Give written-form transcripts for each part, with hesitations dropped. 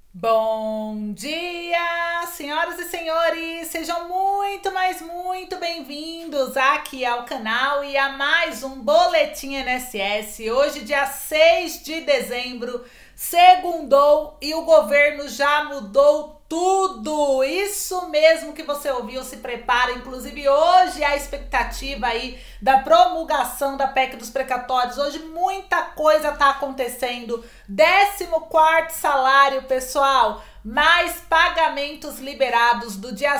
Bom dia, senhoras e senhores, sejam muito, mas muito bem-vindos aqui ao canal e a mais um Boletim INSS. Hoje, dia 6 de dezembro, segundou e o governo já mudou tudo. Isso mesmo que você ouviu, se prepara. Inclusive, hoje a expectativa aí da promulgação da PEC dos precatórios. Hoje muita coisa tá acontecendo. 14º salário, pessoal, mais pagamentos liberados do dia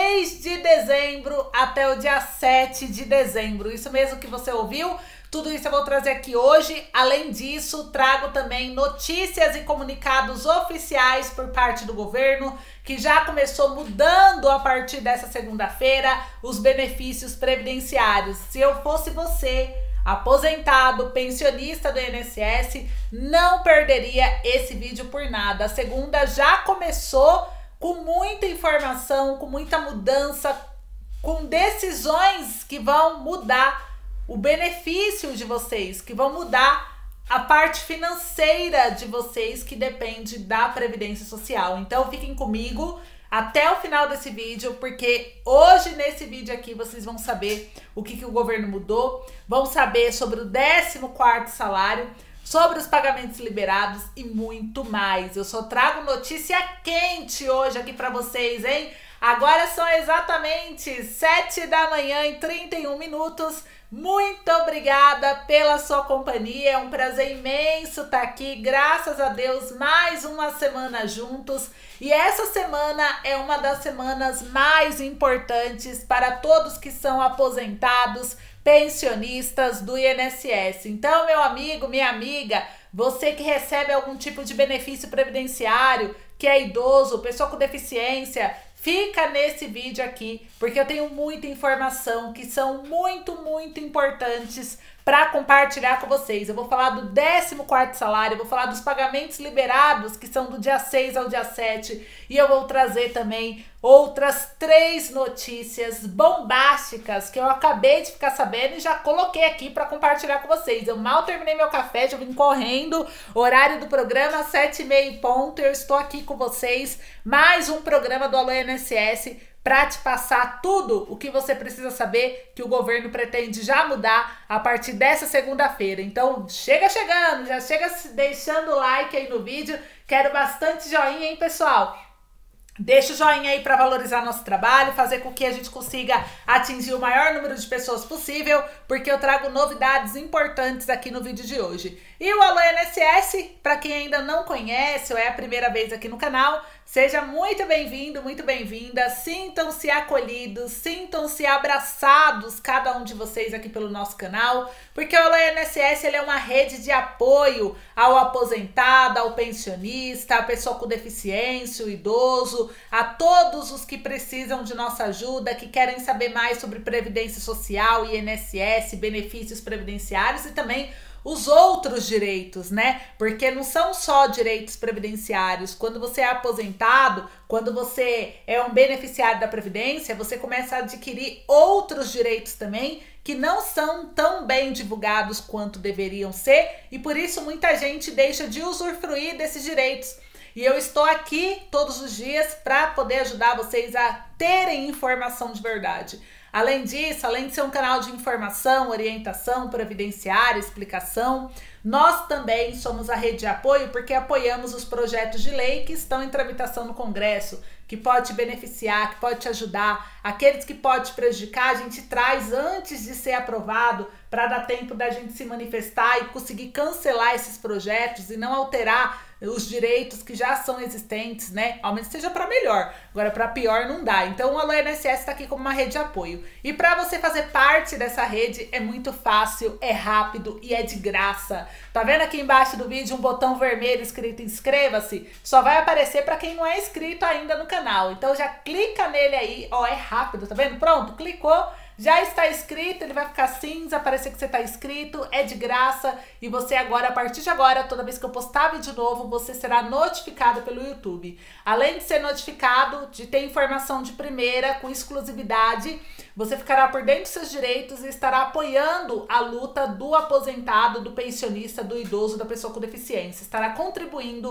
6 de dezembro até o dia 7 de dezembro. Isso mesmo que você ouviu. Tudo isso eu vou trazer aqui hoje. Além disso, trago também notícias e comunicados oficiais por parte do governo, que já começou mudando a partir dessa segunda-feira os benefícios previdenciários. Se eu fosse você, aposentado, pensionista do INSS, não perderia esse vídeo por nada. A segunda já começou com muita informação, com muita mudança, com decisões que vão mudar o benefício de vocês, que vão mudar a parte financeira de vocês, que depende da Previdência Social. Então fiquem comigo até o final desse vídeo, porque hoje nesse vídeo aqui vocês vão saber o que o governo mudou, vão saber sobre o 14º salário, sobre os pagamentos liberados e muito mais. Eu só trago notícia quente hoje aqui para vocês, hein? Agora são exatamente 7 da manhã e 31 minutos. Muito obrigada pela sua companhia, é um prazer imenso estar aqui, graças a Deus, mais uma semana juntos. E essa semana é uma das semanas mais importantes para todos que são aposentados, pensionistas do INSS. Então, meu amigo, minha amiga, você que recebe algum tipo de benefício previdenciário, que é idoso, pessoa com deficiência, fica nesse vídeo aqui, porque eu tenho muita informação que são muito importantes para compartilhar com vocês. Eu vou falar do 14º salário, eu vou falar dos pagamentos liberados, que são do dia 6 ao dia 7, e eu vou trazer também outras 3 notícias bombásticas que eu acabei de ficar sabendo e já coloquei aqui para compartilhar com vocês. Eu mal terminei meu café, já vim correndo, horário do programa 7h30 ponto, eu estou aqui com vocês, mais um programa do Alô INSS, para te passar tudo o que você precisa saber que o governo pretende já mudar a partir dessa segunda-feira. Então, chega chegando, já chega deixando o like aí no vídeo. Quero bastante joinha, hein, pessoal? Deixa o joinha aí para valorizar nosso trabalho, fazer com que a gente consiga atingir o maior número de pessoas possível, porque eu trago novidades importantes aqui no vídeo de hoje. E o Alô INSS, para quem ainda não conhece ou é a primeira vez aqui no canal, seja muito bem-vindo, muito bem-vinda. Sintam-se acolhidos, sintam-se abraçados, cada um de vocês aqui pelo nosso canal, porque o Alô INSS ele é uma rede de apoio ao aposentado, ao pensionista, à pessoa com deficiência, o idoso, a todos os que precisam de nossa ajuda, que querem saber mais sobre Previdência Social, INSS, benefícios previdenciários e também os outros direitos, né? Porque não são só direitos previdenciários. Quando você é aposentado, quando você é um beneficiário da Previdência, você começa a adquirir outros direitos também que não são tão bem divulgados quanto deveriam ser e por isso muita gente deixa de usufruir desses direitos. E eu estou aqui todos os dias para poder ajudar vocês a terem informação de verdade. Além disso, além de ser um canal de informação, orientação, previdenciária, explicação, nós também somos a rede de apoio porque apoiamos os projetos de lei que estão em tramitação no Congresso, que pode te beneficiar, que pode te ajudar. Aqueles que podem te prejudicar, a gente traz antes de ser aprovado para dar tempo da gente se manifestar e conseguir cancelar esses projetos e não alterar os direitos que já são existentes, né? Ao menos seja para melhor. Agora, para pior não dá. Então, o Alô INSS está aqui como uma rede de apoio. E para você fazer parte dessa rede é muito fácil, é rápido e é de graça. Tá vendo aqui embaixo do vídeo um botão vermelho escrito inscreva-se? Só vai aparecer para quem não é inscrito ainda no canal. Então, já clica nele aí. Ó, é rápido, tá vendo? Pronto, clicou. Já está inscrito, ele vai ficar cinza, aparecer que você está inscrito, é de graça e você agora, a partir de agora, toda vez que eu postar vídeo novo, você será notificado pelo YouTube. Além de ser notificado, de ter informação de primeira, com exclusividade, você ficará por dentro dos seus direitos e estará apoiando a luta do aposentado, do pensionista, do idoso, da pessoa com deficiência. Estará contribuindo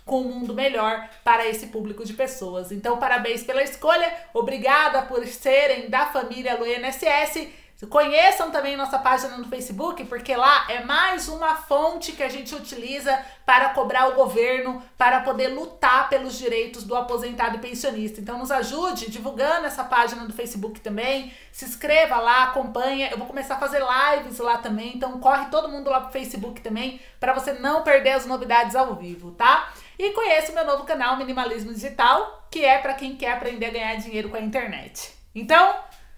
com um mundo melhor para esse público de pessoas. Então, parabéns pela escolha, obrigada por serem da família Lu INSS. Conheçam também nossa página no Facebook, porque lá é mais uma fonte que a gente utiliza para cobrar o governo, para poder lutar pelos direitos do aposentado e pensionista. Então nos ajude divulgando essa página do Facebook também, se inscreva lá, acompanha, eu vou começar a fazer lives lá também, então corre todo mundo lá pro Facebook também, para você não perder as novidades ao vivo, tá? E conheça o meu novo canal Minimalismo Digital, que é para quem quer aprender a ganhar dinheiro com a internet. Então,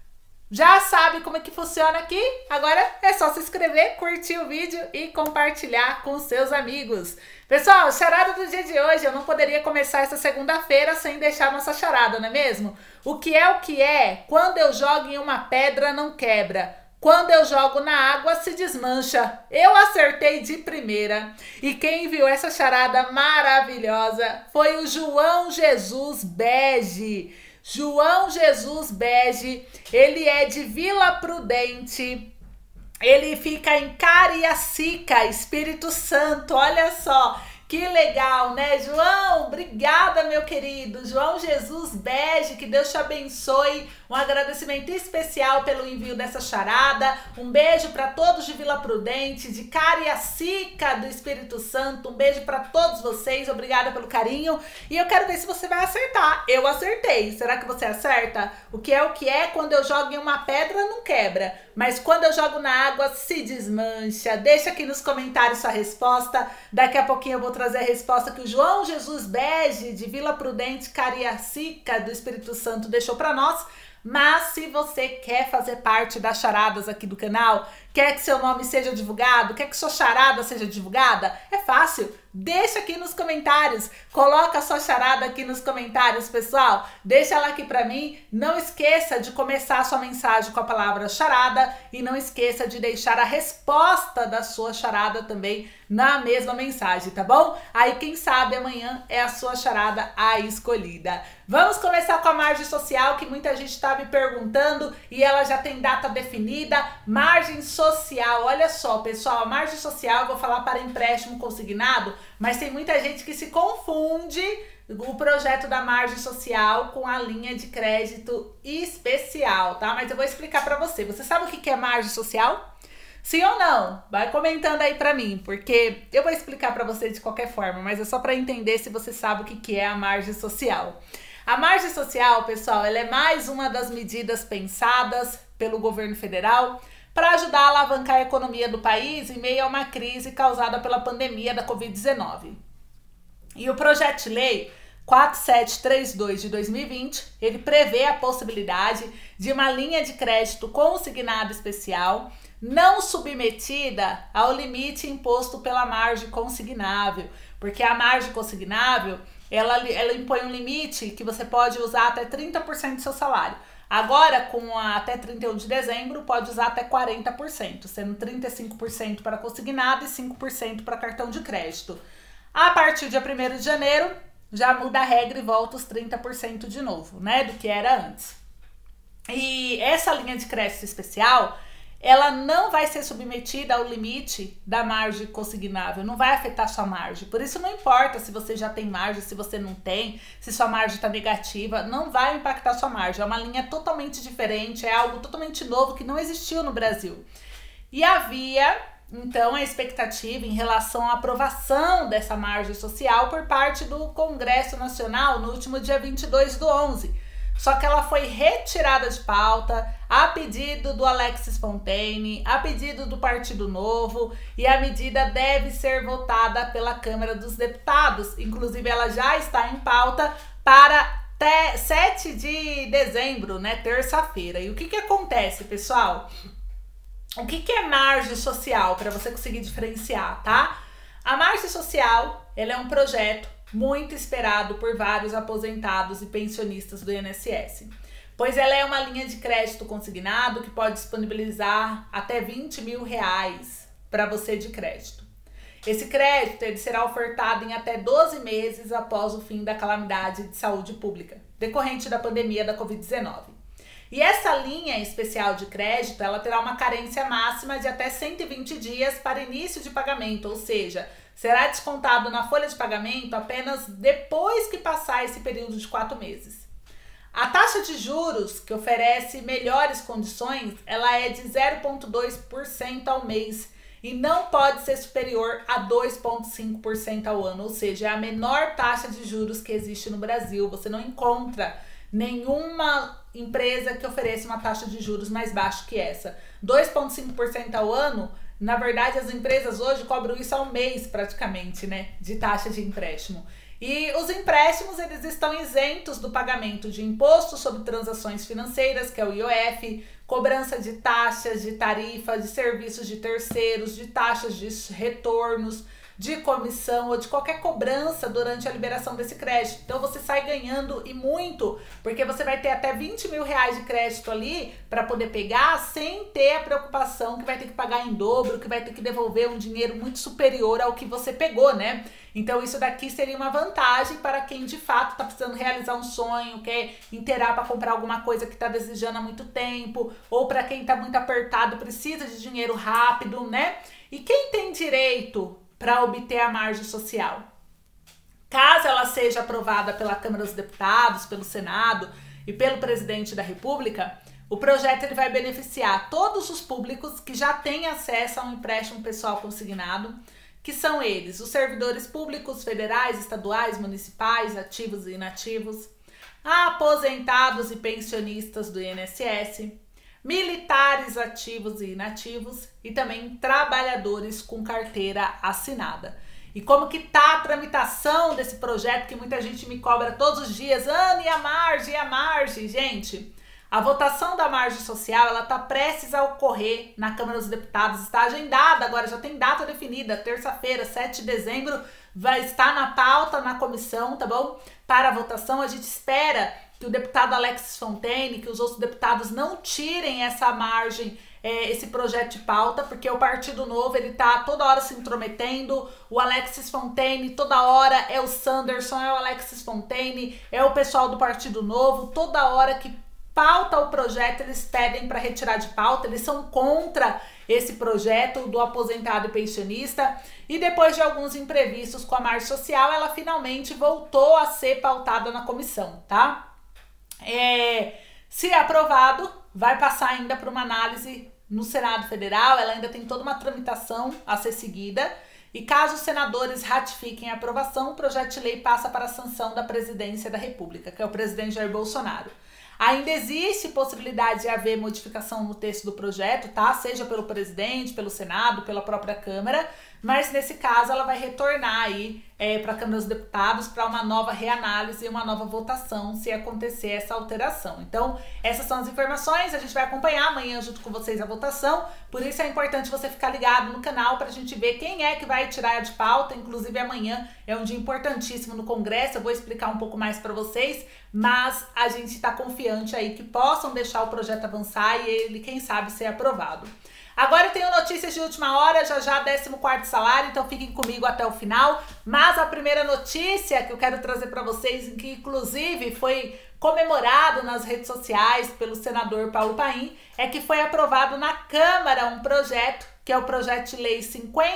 já sabe como é que funciona aqui? Agora é só se inscrever, curtir o vídeo e compartilhar com seus amigos. Pessoal, charada do dia de hoje, eu não poderia começar essa segunda-feira sem deixar nossa charada, não é mesmo? O que é? Quando eu jogo em uma pedra não quebra. Quando eu jogo na água se desmancha. Eu acertei de primeira. E quem viu essa charada maravilhosa foi o João Jesus Bege. João Jesus Bege, ele é de Vila Prudente, ele fica em Cariacica, Espírito Santo, olha só, que legal, né, João? Obrigada, meu querido, João Jesus Bege, que Deus te abençoe, um agradecimento especial pelo envio dessa charada, um beijo para todos de Vila Prudente, de Cariacica do Espírito Santo, um beijo para todos vocês, obrigada pelo carinho, e eu quero ver se você vai acertar. Eu acertei, será que você acerta? O que é, quando eu jogo em uma pedra não quebra, mas quando eu jogo na água se desmancha. Deixa aqui nos comentários sua resposta, daqui a pouquinho eu vou trazer a resposta que o João Jesus Bege, de Vila Prudente, Cariacica do Espírito Santo, deixou para nós. Mas se você quer fazer parte das charadas aqui do canal, quer que seu nome seja divulgado, quer que sua charada seja divulgada, é fácil. Deixa aqui nos comentários, coloca a sua charada aqui nos comentários, pessoal. Deixa ela aqui pra mim. Não esqueça de começar a sua mensagem com a palavra charada e não esqueça de deixar a resposta da sua charada também na mesma mensagem, tá bom? Aí quem sabe amanhã é a sua charada a escolhida. Vamos começar com a margem social, que muita gente tá me perguntando e ela já tem data definida. Margem social, olha só, pessoal, a margem social eu vou falar para empréstimo consignado, mas tem muita gente que se confunde o projeto da margem social com a linha de crédito especial, tá? Mas eu vou explicar para você. Você sabe o que é margem social? Sim ou não? Vai comentando aí para mim, porque eu vou explicar para você de qualquer forma, mas é só para entender se você sabe o que é a margem social. A margem social, pessoal, ela é mais uma das medidas pensadas pelo governo federal para ajudar a alavancar a economia do país em meio a uma crise causada pela pandemia da Covid-19. E o projeto de lei 4732 de 2020, ele prevê a possibilidade de uma linha de crédito consignado especial não submetida ao limite imposto pela margem consignável, porque a margem consignável, ela impõe um limite que você pode usar até 30% do seu salário. Agora, até 31 de dezembro, pode usar até 40%, sendo 35% para consignado e 5% para cartão de crédito. A partir de 1º de janeiro, já muda a regra e volta os 30% de novo, né, do que era antes. E essa linha de crédito especial, ela não vai ser submetida ao limite da margem consignável, não vai afetar sua margem. Por isso não importa se você já tem margem, se você não tem, se sua margem está negativa, não vai impactar sua margem. É uma linha totalmente diferente, é algo totalmente novo que não existiu no Brasil. E havia, então, a expectativa em relação à aprovação dessa margem social por parte do Congresso Nacional no último dia 22/11. Só que ela foi retirada de pauta a pedido do Alexis Fontaine, a pedido do Partido Novo, e a medida deve ser votada pela Câmara dos Deputados. Inclusive, ela já está em pauta para 7 de dezembro, né, terça-feira. E o que acontece, pessoal? O que é margem social, para você conseguir diferenciar, tá? A margem social, ela é um projeto muito esperado por vários aposentados e pensionistas do INSS, pois ela é uma linha de crédito consignado que pode disponibilizar até R$20 mil para você de crédito. Esse crédito ele será ofertado em até 12 meses após o fim da calamidade de saúde pública, decorrente da pandemia da Covid-19. E essa linha especial de crédito, ela terá uma carência máxima de até 120 dias para início de pagamento, ou seja, será descontado na folha de pagamento apenas depois que passar esse período de 4 meses. A taxa de juros, que oferece melhores condições, ela é de 0,2% ao mês e não pode ser superior a 2,5% ao ano, ou seja, é a menor taxa de juros que existe no Brasil. Você não encontra nenhuma empresa que ofereça uma taxa de juros mais baixa que essa. 2,5% ao ano, na verdade as empresas hoje cobram isso ao mês praticamente, né, de taxa de empréstimo. E os empréstimos, eles estão isentos do pagamento de imposto sobre transações financeiras, que é o IOF, cobrança de taxas, de tarifas, de serviços de terceiros, de taxas de retornos, de comissão ou de qualquer cobrança durante a liberação desse crédito. Então você sai ganhando e muito, porque você vai ter até 20 mil reais de crédito ali para poder pegar sem ter a preocupação que vai ter que pagar em dobro, que vai ter que devolver um dinheiro muito superior ao que você pegou, né? Então isso daqui seria uma vantagem para quem de fato está precisando realizar um sonho, quer inteirar para comprar alguma coisa que está desejando há muito tempo, ou para quem está muito apertado, precisa de dinheiro rápido, né? E quem tem direito para obter a margem social? Caso ela seja aprovada pela Câmara dos Deputados, pelo Senado e pelo Presidente da República, o projeto ele vai beneficiar todos os públicos que já têm acesso a um empréstimo pessoal consignado, que são eles, os servidores públicos federais, estaduais, municipais, ativos e inativos, aposentados e pensionistas do INSS, militares ativos e inativos e também trabalhadores com carteira assinada. E como que tá a tramitação desse projeto, que muita gente me cobra todos os dias, Ana, e a margem, gente? A votação da margem social, ela tá prestes a ocorrer na Câmara dos Deputados, está agendada agora, já tem data definida, terça-feira, 7 de dezembro, vai estar na pauta na comissão, tá bom? Para a votação, a gente espera que o deputado Alexis Fontaine, que os outros deputados não tirem essa margem, esse projeto de pauta, porque o Partido Novo, ele tá toda hora se intrometendo, o Alexis Fontaine toda hora é o Sanderson, é o Alexis Fontaine, é o pessoal do Partido Novo, toda hora que pauta o projeto, eles pedem para retirar de pauta, eles são contra esse projeto do aposentado e pensionista, e depois de alguns imprevistos com a margem social, ela finalmente voltou a ser pautada na comissão, tá? Se aprovado, vai passar ainda para uma análise no Senado Federal, ela ainda tem toda uma tramitação a ser seguida, e caso os senadores ratifiquem a aprovação, o projeto de lei passa para a sanção da Presidência da República, que é o presidente Jair Bolsonaro. Ainda existe possibilidade de haver modificação no texto do projeto, tá? Seja pelo presidente, pelo Senado, pela própria Câmara, mas nesse caso ela vai retornar aí para a Câmara dos Deputados para uma nova reanálise e uma nova votação se acontecer essa alteração. Então, essas são as informações, a gente vai acompanhar amanhã junto com vocês a votação, por isso é importante você ficar ligado no canal para a gente ver quem é que vai tirar de pauta, inclusive amanhã é um dia importantíssimo no Congresso, eu vou explicar um pouco mais para vocês, mas a gente está confiante aí que possam deixar o projeto avançar e ele, quem sabe, ser aprovado. Agora eu tenho notícias de última hora, já 14º salário, então fiquem comigo até o final. Mas a primeira notícia que eu quero trazer para vocês, que inclusive foi comemorado nas redes sociais pelo senador Paulo Paim, é que foi aprovado na Câmara um projeto, que é o projeto de lei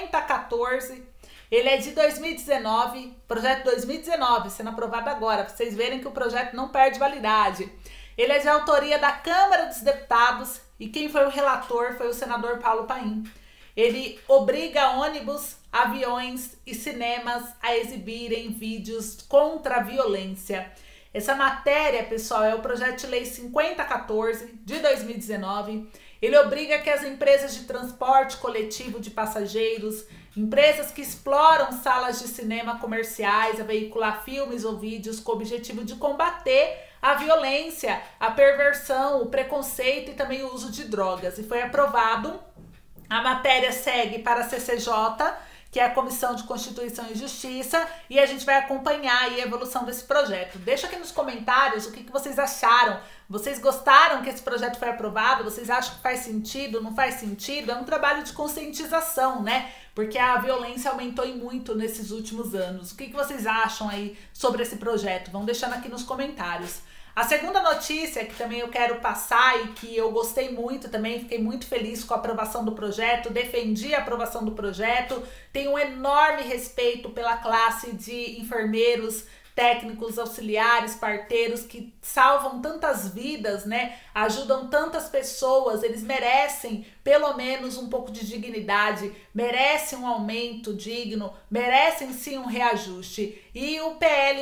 5014. Ele é de 2019, projeto 2019, sendo aprovado agora, para vocês verem que o projeto não perde validade. Ele é de autoria da Câmara dos Deputados e quem foi o relator foi o senador Paulo Paim. Ele obriga ônibus, aviões e cinemas a exibirem vídeos contra a violência. Essa matéria, pessoal, é o projeto de lei 5014 de 2019. Ele obriga que as empresas de transporte coletivo de passageiros, empresas que exploram salas de cinema comerciais a veicular filmes ou vídeos com o objetivo de combater a violência, a perversão, o preconceito e também o uso de drogas. E foi aprovado. A matéria segue para a CCJ, que é a Comissão de Constituição e Justiça, e a gente vai acompanhar aí a evolução desse projeto. Deixa aqui nos comentários o que vocês acharam. Vocês gostaram que esse projeto foi aprovado? Vocês acham que faz sentido, não faz sentido? É um trabalho de conscientização, né? Porque a violência aumentou e muito nesses últimos anos. O que vocês acham aí sobre esse projeto? Vão deixando aqui nos comentários. A segunda notícia que também eu quero passar e que eu gostei muito também, fiquei muito feliz com a aprovação do projeto, defendi a aprovação do projeto, tenho um enorme respeito pela classe de enfermeiros, técnicos, auxiliares, parteiros que salvam tantas vidas, né? Ajudam tantas pessoas, eles merecem pelo menos um pouco de dignidade, merecem um aumento digno, merecem sim um reajuste. E o PL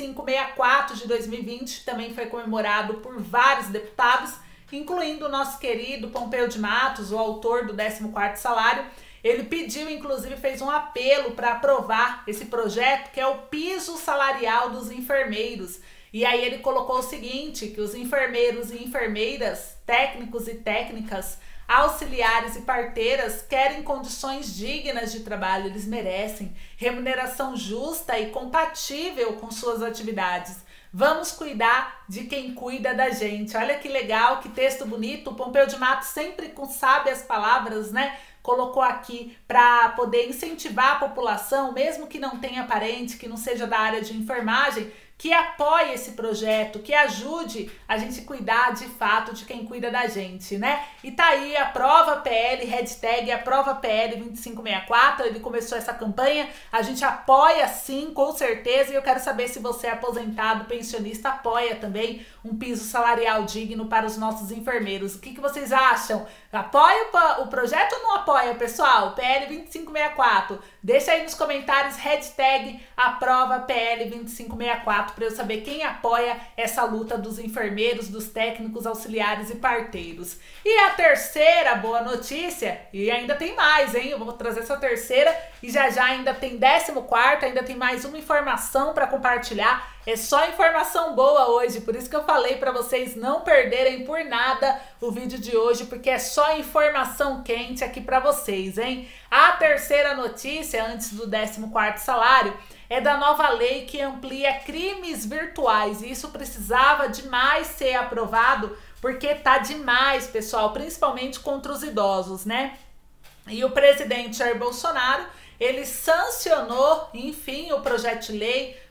2564 de 2020 também foi comemorado por vários deputados, incluindo o nosso querido Pompeu de Matos, o autor do 14º salário. Ele pediu, inclusive, fez um apelo para aprovar esse projeto, que é o piso salarial dos enfermeiros. E aí ele colocou o seguinte, que os enfermeiros e enfermeiras, técnicos e técnicas, auxiliares e parteiras querem condições dignas de trabalho, eles merecem remuneração justa e compatível com suas atividades. Vamos cuidar de quem cuida da gente. Olha que legal, que texto bonito. O Pompeu de Matos sempre com sábias palavras, né? Colocou aqui para poder incentivar a população, mesmo que não tenha parente, que não seja da área de enfermagem, que apoie esse projeto, que ajude a gente cuidar de fato de quem cuida da gente, né? E tá aí, aprova PL, hashtag aprova PL 2564, ele começou essa campanha, a gente apoia sim, com certeza, e eu quero saber se você é aposentado, pensionista, apoia também um piso salarial digno para os nossos enfermeiros. O que vocês acham? Apoia o projeto ou não apoia, pessoal? PL 2564, deixa aí nos comentários, hashtag aprova PL 2564, para eu saber quem apoia essa luta dos enfermeiros, dos técnicos, auxiliares e parteiros. E a terceira boa notícia, e ainda tem mais, hein? Eu vou trazer essa terceira e já ainda tem 14º, ainda tem mais uma informação para compartilhar. É só informação boa hoje, por isso que eu falei para vocês não perderem por nada o vídeo de hoje, porque é só informação quente aqui para vocês, hein? A terceira notícia, antes do 14º salário, é da nova lei que amplia crimes virtuais, e isso precisava demais ser aprovado, porque tá demais, pessoal, principalmente contra os idosos, né? E o presidente Jair Bolsonaro, ele sancionou, enfim, o projeto de lei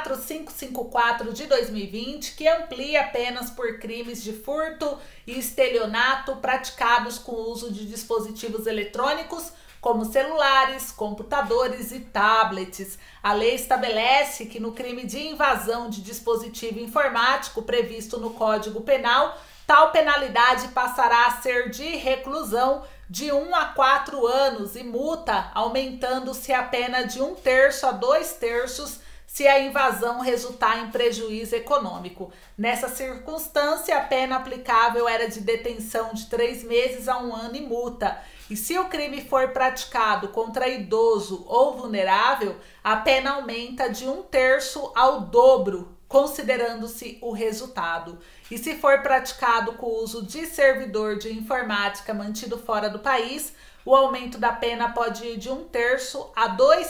4554 de 2020, que amplia penas por crimes de furto e estelionato praticados com o uso de dispositivos eletrônicos, como celulares, computadores e tablets. A lei estabelece que no crime de invasão de dispositivo informático previsto no Código Penal, tal penalidade passará a ser de reclusão de 1 a 4 anos e multa, aumentando-se a pena de 1/3 a 2/3 se a invasão resultar em prejuízo econômico. Nessa circunstância, a pena aplicável era de detenção de 3 meses a 1 ano e multa. E se o crime for praticado contra idoso ou vulnerável, a pena aumenta de 1/3 ao dobro, considerando-se o resultado. E se for praticado com o uso de servidor de informática mantido fora do país, o aumento da pena pode ir de 1/3 a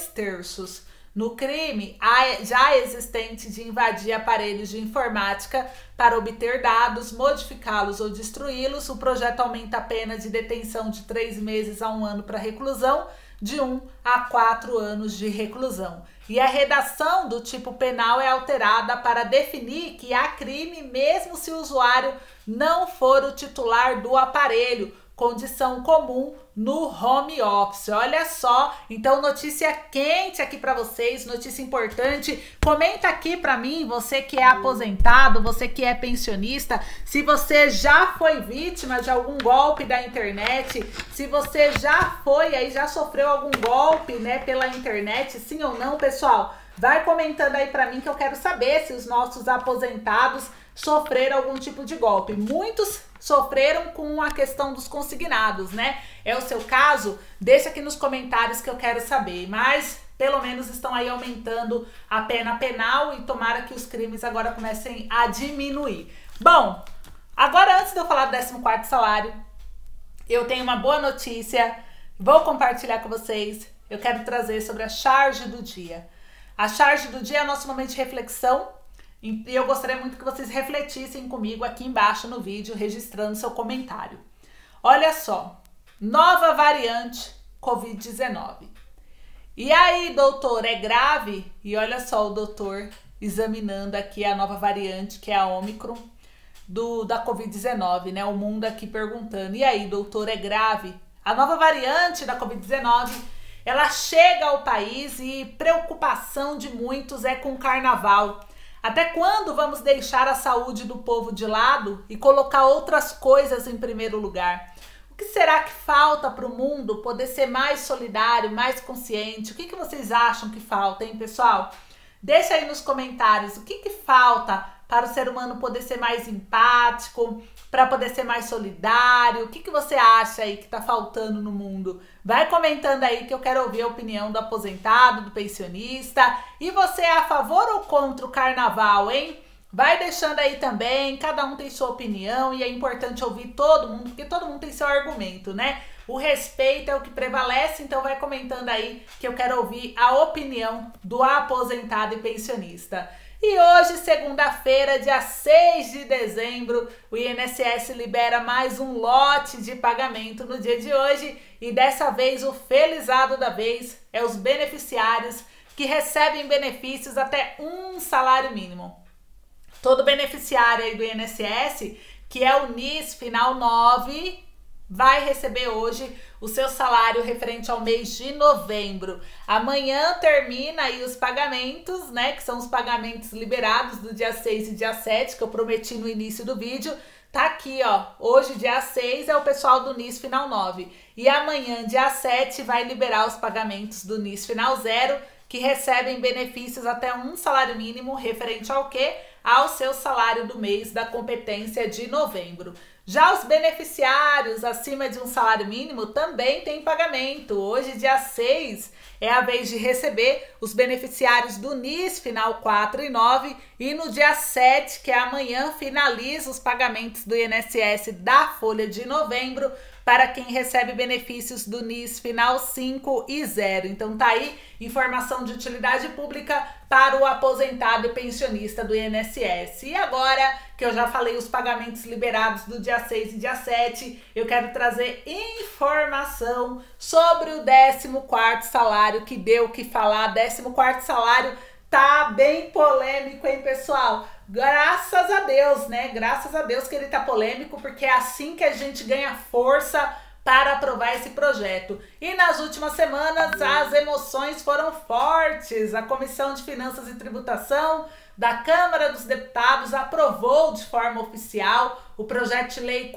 2/3. No crime já existente de invadir aparelhos de informática para obter dados, modificá-los ou destruí-los, o projeto aumenta a pena de detenção de 3 meses a 1 ano para reclusão, de 1 a 4 anos de reclusão. E a redação do tipo penal é alterada para definir que há crime mesmo se o usuário não for o titular do aparelho, condição comum no home office. Olha só, então notícia quente aqui para vocês, notícia importante. Comenta aqui para mim, você que é aposentado, você que é pensionista, se você já foi vítima de algum golpe da internet, se você já foi aí, já sofreu algum golpe, né, pela internet, sim ou não, pessoal? Vai comentando aí para mim que eu quero saber se os nossos aposentados sofreram algum tipo de golpe. Muitos sofreram com a questão dos consignados, né? É o seu caso? Deixa aqui nos comentários que eu quero saber. Mas pelo menos estão aí aumentando a pena penal e tomara que os crimes agora comecem a diminuir. Bom, agora antes de eu falar do 14º salário, eu tenho uma boa notícia, vou compartilhar com vocês. Eu quero trazer sobre a charge do dia. A charge do dia é o nosso momento de reflexão. E eu gostaria muito que vocês refletissem comigo aqui embaixo no vídeo, registrando seu comentário. Olha só, nova variante Covid-19. E aí, doutor, é grave? E olha só o doutor examinando aqui a nova variante, que é a Ômicron, da Covid-19, né? O mundo aqui perguntando, e aí, doutor, é grave? A nova variante da Covid-19, ela chega ao país e preocupação de muitos é com o carnaval. Até quando vamos deixar a saúde do povo de lado e colocar outras coisas em primeiro lugar? O que será que falta para o mundo poder ser mais solidário, mais consciente? O que vocês acham que falta, hein, pessoal? Deixa aí nos comentários o que falta para o ser humano poder ser mais empático, para poder ser mais solidário. O que você acha aí que está faltando no mundo? Vai comentando aí que eu quero ouvir a opinião do aposentado, do pensionista. E você é a favor ou contra o carnaval, hein? Vai deixando aí também, cada um tem sua opinião e é importante ouvir todo mundo, porque todo mundo tem seu argumento, né? O respeito é o que prevalece, então vai comentando aí que eu quero ouvir a opinião do aposentado e pensionista. E hoje, segunda-feira, dia 6 de dezembro, o INSS libera mais um lote de pagamento no dia de hoje e dessa vez o felizado da vez é os beneficiários que recebem benefícios até um salário mínimo. Todo beneficiário aí do INSS, que é o NIS final 9, vai receber hoje o seu salário referente ao mês de novembro. Amanhã termina aí os pagamentos, né, que são os pagamentos liberados do dia 6 e dia 7, que eu prometi no início do vídeo. Tá aqui, ó, hoje dia 6 é o pessoal do NIS final 9 e amanhã dia 7 vai liberar os pagamentos do NIS final 0, que recebem benefícios até um salário mínimo referente ao quê? Ao seu salário do mês da competência de novembro. Já os beneficiários acima de um salário mínimo também têm pagamento. Hoje, dia 6, é a vez de receber os beneficiários do NIS final 4 e 9 e no dia 7, que é amanhã, finaliza os pagamentos do INSS da folha de novembro para quem recebe benefícios do NIS final 5 e 0. Então tá aí informação de utilidade pública para o aposentado e pensionista do INSS. E agora que eu já falei os pagamentos liberados do dia 6 e dia 7, eu quero trazer informação sobre o 14º salário, que deu o que falar. 14º salário tá bem polêmico, hein, pessoal? Graças a Deus, né? Graças a Deus que ele tá polêmico, porque é assim que a gente ganha força para aprovar esse projeto. E nas últimas semanas as emoções foram fortes. A Comissão de Finanças e Tributação da Câmara dos Deputados aprovou de forma oficial o projeto de lei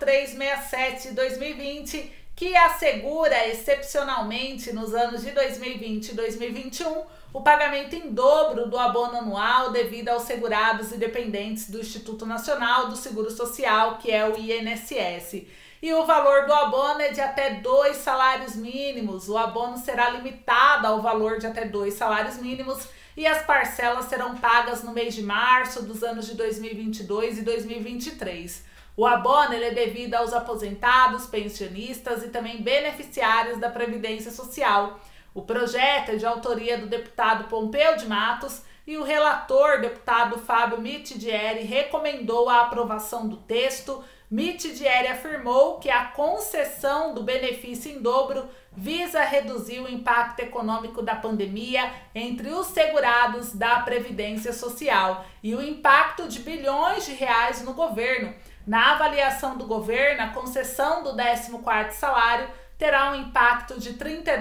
4367 de 2020, que assegura excepcionalmente nos anos de 2020 e 2021 o pagamento em dobro do abono anual devido aos segurados e dependentes do Instituto Nacional do Seguro Social, que é o INSS. E o valor do abono é de até 2 salários mínimos. O abono será limitado ao valor de até 2 salários mínimos e as parcelas serão pagas no mês de março dos anos de 2022 e 2023. O abono ele é devido aos aposentados, pensionistas e também beneficiários da Previdência Social. O projeto é de autoria do deputado Pompeu de Matos e o relator, deputado Fábio Mitidieri, recomendou a aprovação do texto. Mitidieri afirmou que a concessão do benefício em dobro visa reduzir o impacto econômico da pandemia entre os segurados da Previdência Social e o impacto de bilhões de reais no governo. Na avaliação do governo, a concessão do 14º salário terá um impacto de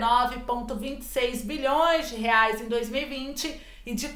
39,26 bilhões de reais em 2020 e de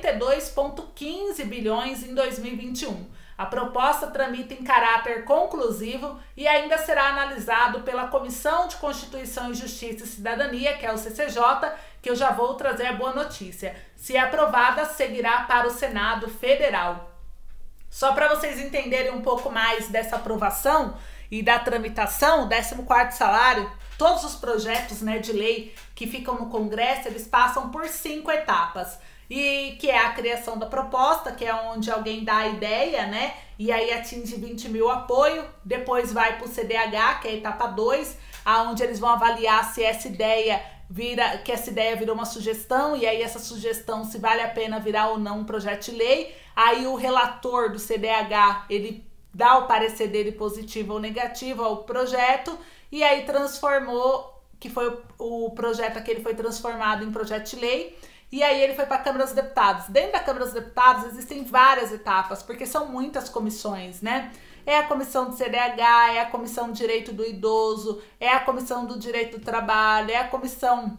42,15 bilhões em 2021. A proposta tramita em caráter conclusivo e ainda será analisado pela Comissão de Constituição e Justiça e Cidadania, que é o CCJ, que eu já vou trazer a boa notícia. Se aprovada, seguirá para o Senado Federal. Só para vocês entenderem um pouco mais dessa aprovação e da tramitação, o 14º salário, todos os projetos, né, de lei que ficam no Congresso, eles passam por 5 etapas. E que é a criação da proposta, que é onde alguém dá a ideia, né? E aí atinge 20 mil apoio. Depois vai para o CDH, que é a etapa 2, aonde eles vão avaliar se essa ideia virou uma sugestão, e aí essa sugestão, se vale a pena virar ou não um projeto de lei. Aí o relator do CDH, ele dá o parecer dele positivo ou negativo ao projeto, e aí transformou, que foi o projeto aquele foi transformado em projeto de lei. e aí ele foi para a Câmara dos Deputados. Dentro da Câmara dos Deputados existem várias etapas, porque são muitas comissões, né? É a comissão do CDH, é a comissão do direito do idoso, é a comissão do direito do trabalho, é a comissão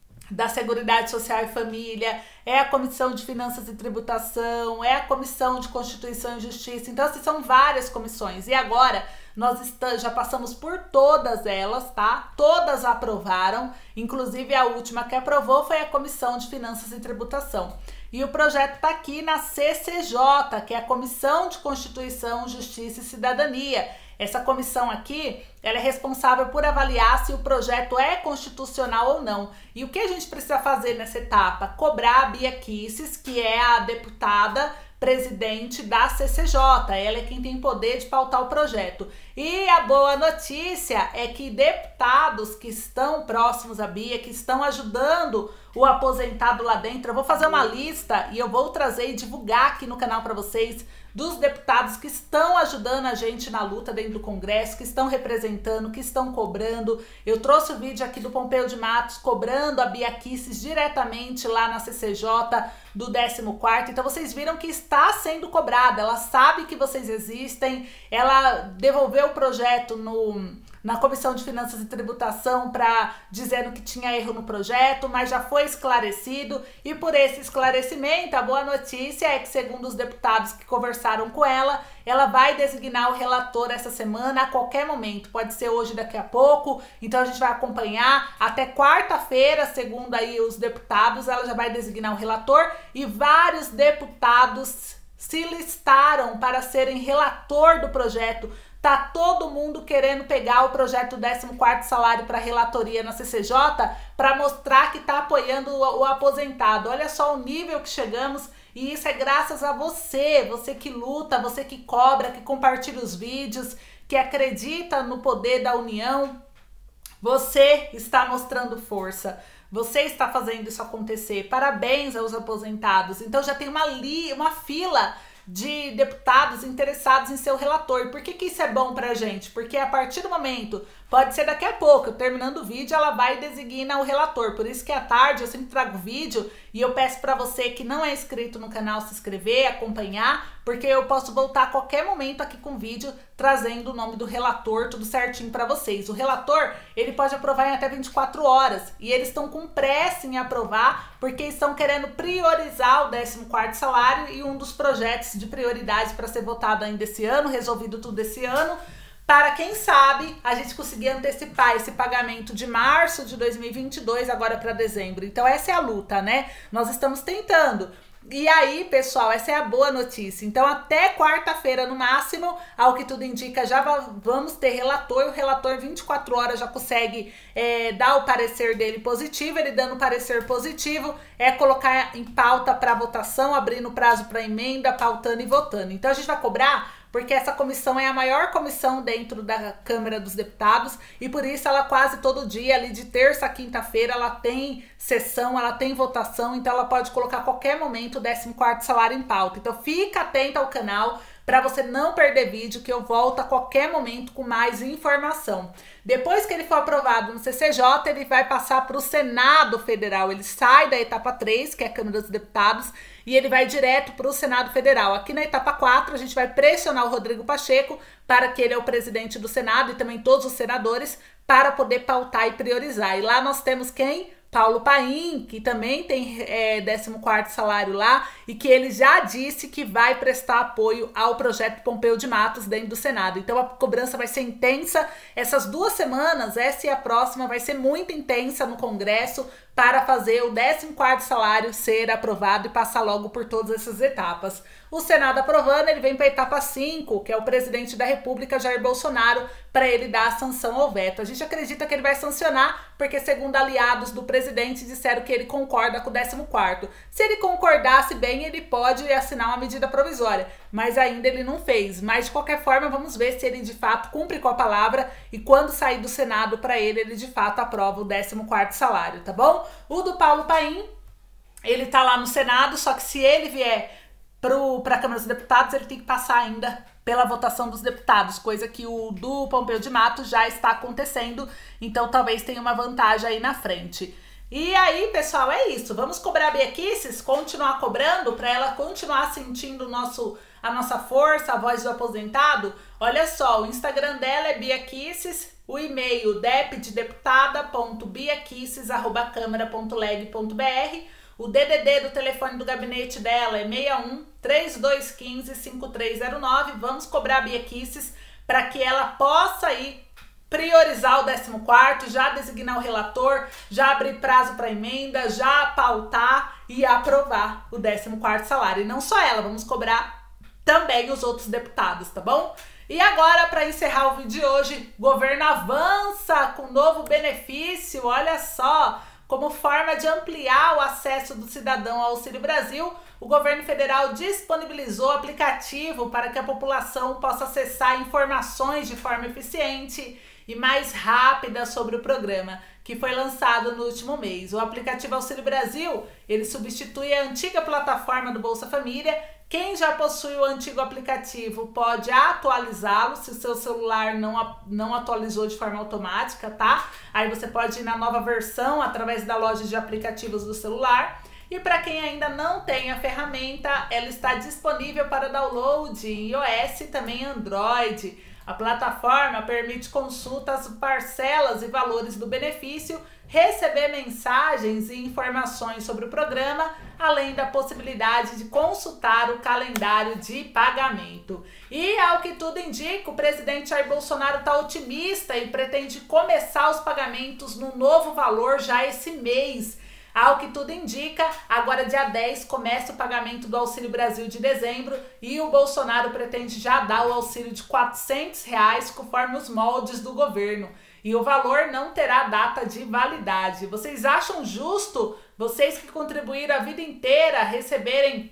da Seguridade Social e Família, é a Comissão de Finanças e Tributação, é a Comissão de Constituição e Justiça. Então, assim, são várias comissões. E agora, nós já passamos por todas elas, tá? Todas aprovaram, inclusive a última que aprovou foi a Comissão de Finanças e Tributação. E o projeto tá aqui na CCJ, que é a Comissão de Constituição, Justiça e Cidadania. Essa comissão aqui, ela é responsável por avaliar se o projeto é constitucional ou não. E o que a gente precisa fazer nessa etapa? Cobrar a Bia Kicis, que é a deputada presidente da CCJ. Ela é quem tem poder de pautar o projeto. E a boa notícia é que deputados que estão próximos à Bia, que estão ajudando o aposentado lá dentro, eu vou fazer uma lista e eu vou trazer e divulgar aqui no canal para vocês dos deputados que estão ajudando a gente na luta dentro do Congresso, que estão representando, que estão cobrando. Eu trouxe o vídeo aqui do Pompeu de Matos cobrando a Bia Kicis diretamente lá na CCJ do 14º. Então vocês viram que está sendo cobrada, ela sabe que vocês existem, ela devolveu o projeto na Comissão de Finanças e Tributação dizendo que tinha erro no projeto, mas já foi esclarecido, e por esse esclarecimento, a boa notícia é que, segundo os deputados que conversaram com ela vai designar o relator essa semana, a qualquer momento, pode ser hoje, daqui a pouco, então a gente vai acompanhar até quarta-feira, segundo aí os deputados, ela já vai designar o relator, e vários deputados se listaram para serem relator do projeto. Tá todo mundo querendo pegar o projeto 14º salário para relatoria na CCJ para mostrar que tá apoiando o aposentado. Olha só o nível que chegamos, e isso é graças a você que luta, você que cobra, que compartilha os vídeos, que acredita no poder da união. Você está mostrando força. Você está fazendo isso acontecer. Parabéns aos aposentados. Então já tem uma fila de deputados interessados em ser o relator. Por que isso é bom pra gente? Porque a partir do momento, pode ser daqui a pouco, terminando o vídeo, ela vai designar o relator. Por isso que à tarde eu sempre trago vídeo e eu peço pra você que não é inscrito no canal se inscrever, acompanhar, porque eu posso voltar a qualquer momento aqui com vídeo trazendo o nome do relator, tudo certinho pra vocês. O relator, ele pode aprovar em até 24 horas e eles estão com pressa em aprovar porque estão querendo priorizar o 14º salário, e um dos projetos de prioridade para ser votado ainda esse ano, resolvido tudo esse ano, para quem sabe a gente conseguir antecipar esse pagamento de março de 2022 agora para dezembro. Então essa é a luta, né? Nós estamos tentando. E aí, pessoal, essa é a boa notícia. Então, até quarta-feira, no máximo, ao que tudo indica, já vamos ter relator. E o relator, 24 horas, já consegue dar o parecer dele positivo. Ele dando o parecer positivo, é colocar em pauta para votação, abrindo prazo para emenda, pautando e votando. Então, a gente vai cobrar, porque essa comissão é a maior comissão dentro da Câmara dos Deputados, e por isso ela quase todo dia, ali de terça a quinta-feira, ela tem sessão, ela tem votação, então ela pode colocar a qualquer momento o 14º salário em pauta. Então fica atento ao canal para você não perder vídeo, que eu volto a qualquer momento com mais informação. Depois que ele for aprovado no CCJ, ele vai passar para o Senado Federal. Ele sai da etapa 3, que é a Câmara dos Deputados, e ele vai direto para o Senado Federal. Aqui na etapa 4, a gente vai pressionar o Rodrigo Pacheco, para que ele é o presidente do Senado, e também todos os senadores, para poder pautar e priorizar. E lá nós temos quem? Paulo Paim, que também tem 14º salário lá, e que ele já disse que vai prestar apoio ao projeto Pompeu de Matos dentro do Senado. Então a cobrança vai ser intensa. Essas 2 semanas, essa e a próxima, vai ser muito intensa no Congresso para fazer o 14º salário ser aprovado e passar logo por todas essas etapas. O Senado aprovando, ele vem para a etapa 5, que é o presidente da República, Jair Bolsonaro, para ele dar a sanção ao veto. A gente acredita que ele vai sancionar, porque segundo aliados do presidente disseram que ele concorda com o 14º. Se ele concordasse bem, ele pode assinar uma medida provisória, mas ainda ele não fez. Mas de qualquer forma, vamos ver se ele de fato cumpre com a palavra, e quando sair do Senado para ele de fato aprova o 14º salário, tá bom? O do Paulo Paim, ele tá lá no Senado, só que se ele vier para a Câmara dos Deputados, ele tem que passar ainda pela votação dos deputados, coisa que o do Pompeu de Matos já está acontecendo, então talvez tenha uma vantagem aí na frente. E aí, pessoal, é isso. Vamos cobrar a Bia Kicis, continuar cobrando para ela continuar sentindo a nossa força, a voz do aposentado? Olha só, o Instagram dela é Bia Kicis, o e-mail deputada.biakicis@câmara.leg.br, o DDD do telefone do gabinete dela é 61 3215 5309. Vamos cobrar a Bia Kicis para que ela possa ir priorizar o 14º, já designar o relator, já abrir prazo para emenda, já pautar e aprovar o 14º salário. E não só ela, vamos cobrar também os outros deputados, tá bom? E agora, para encerrar o vídeo de hoje, o governo avança com novo benefício, olha só, como forma de ampliar o acesso do cidadão ao Auxílio Brasil, o governo federal disponibilizou o aplicativo para que a população possa acessar informações de forma eficiente e mais rápida sobre o programa, que foi lançado no último mês. O aplicativo Auxílio Brasil, ele substitui a antiga plataforma do Bolsa Família. Quem já possui o antigo aplicativo pode atualizá-lo se o seu celular não atualizou de forma automática, tá? Aí você pode ir na nova versão através da loja de aplicativos do celular. E para quem ainda não tem a ferramenta, ela está disponível para download em iOS e também Android. A plataforma permite consultas, parcelas e valores do benefício, receber mensagens e informações sobre o programa, além da possibilidade de consultar o calendário de pagamento. E, ao que tudo indica, o presidente Jair Bolsonaro está otimista e pretende começar os pagamentos no novo valor já esse mês. Ao que tudo indica, agora dia 10 começa o pagamento do Auxílio Brasil de dezembro e o Bolsonaro pretende já dar o auxílio de R$400 conforme os moldes do governo. E o valor não terá data de validade. Vocês acham justo vocês que contribuíram a vida inteira receberem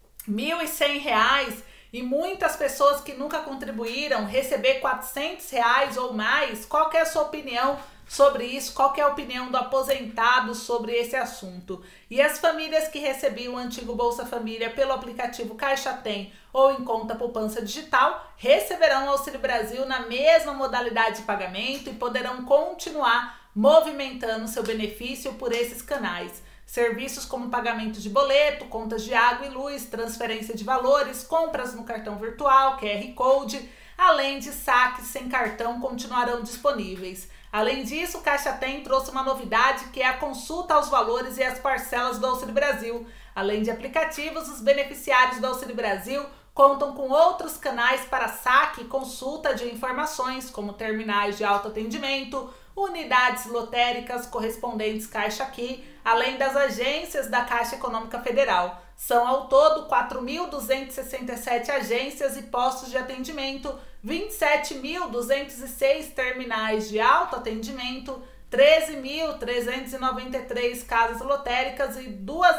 R$1.100 e muitas pessoas que nunca contribuíram receber R$400 ou mais? Qual que é a sua opinião sobre isso? Qual que é a opinião do aposentado sobre esse assunto? E as famílias que recebiam o antigo Bolsa Família pelo aplicativo Caixa Tem ou em conta poupança digital receberão o Auxílio Brasil na mesma modalidade de pagamento e poderão continuar movimentando seu benefício por esses canais. Serviços como pagamento de boleto, contas de água e luz, transferência de valores, compras no cartão virtual, QR Code, além de saques sem cartão continuarão disponíveis. Além disso, o Caixa Tem trouxe uma novidade que é a consulta aos valores e às parcelas do Auxílio Brasil. Além de aplicativos, os beneficiários do Auxílio Brasil contam com outros canais para saque e consulta de informações, como terminais de autoatendimento, unidades lotéricas correspondentes Caixa Aqui, além das agências da Caixa Econômica Federal. São ao todo 4.267 agências e postos de atendimento, 27.206 terminais de autoatendimento, 13.393 casas lotéricas e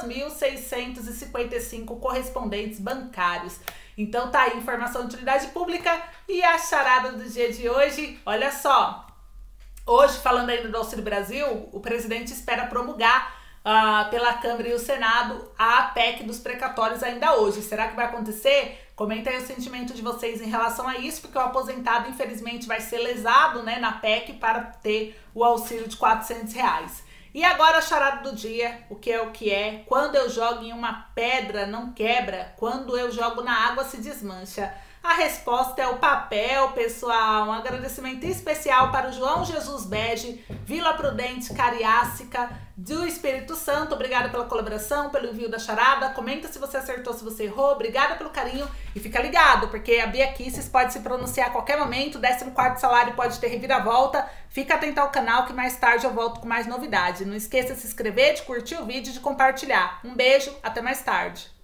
2.655 correspondentes bancários. Então tá aí, informação de utilidade pública. E a charada do dia de hoje, olha só. Hoje, falando ainda do Auxílio Brasil, o presidente espera promulgar pela Câmara e o Senado a PEC dos precatórios ainda hoje. Será que vai acontecer? Comenta aí o sentimento de vocês em relação a isso, porque o aposentado, infelizmente, vai ser lesado, né, na PEC para ter o auxílio de R$400. E agora a charada do dia, o que é? Quando eu jogo em uma pedra, não quebra. Quando eu jogo na água, se desmancha. A resposta é o papel, pessoal. Um agradecimento especial para o João Jesus Bege, Vila Prudente, Cariácica, do Espírito Santo. Obrigada pela colaboração, pelo envio da charada. Comenta se você acertou, se você errou. Obrigada pelo carinho. E fica ligado, porque a Bia Kicis pode se pronunciar a qualquer momento. O 14º salário pode ter reviravolta. Fica atento ao canal que mais tarde eu volto com mais novidade. Não esqueça de se inscrever, de curtir o vídeo e de compartilhar. Um beijo, até mais tarde.